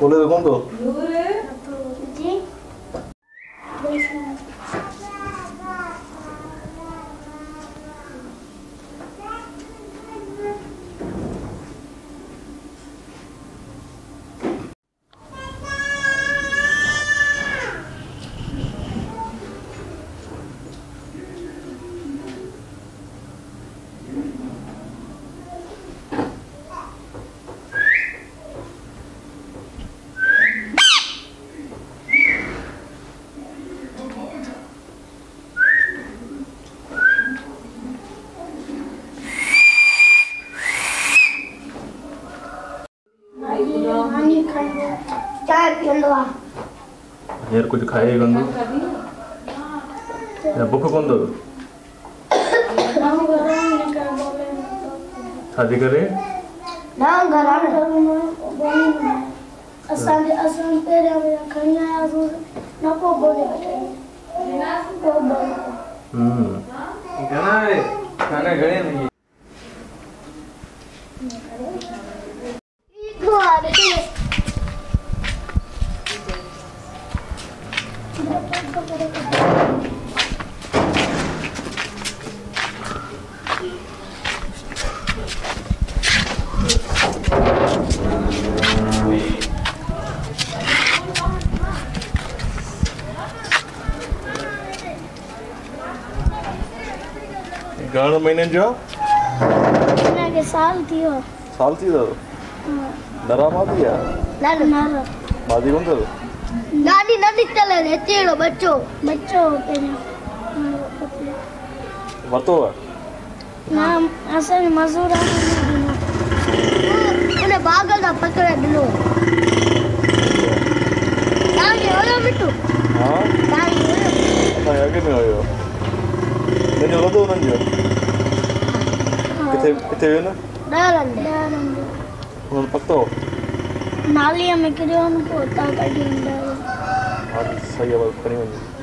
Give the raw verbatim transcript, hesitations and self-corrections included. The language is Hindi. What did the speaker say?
बोले तो कौन तो जी चाय पियंदो यार कुछ खाए गंदो या भूख कौन दो शादी करे ना घर में असां असां तेरे खणी आया सो न को बोले को बोले हम्म घणा है खाना घणे नहीं इको आ रे घणे महीने जो ना के साल थियो साल थी तो डरा मादी है ना ना मादी कौन तो नानी नदी चले रे तेरो बच्चो बच्चो तेरे वतो ना असन मजूरा उन्हें बागल दा पकड़े दिलो ताके होयो मिट्टू हां ताके होयो असा आगे में होयो ने वतो न जो किथे किथे वे न दारंदे दारंदे उन पतो नाली में किरियो न को ता कढी हां सही है खणी वञे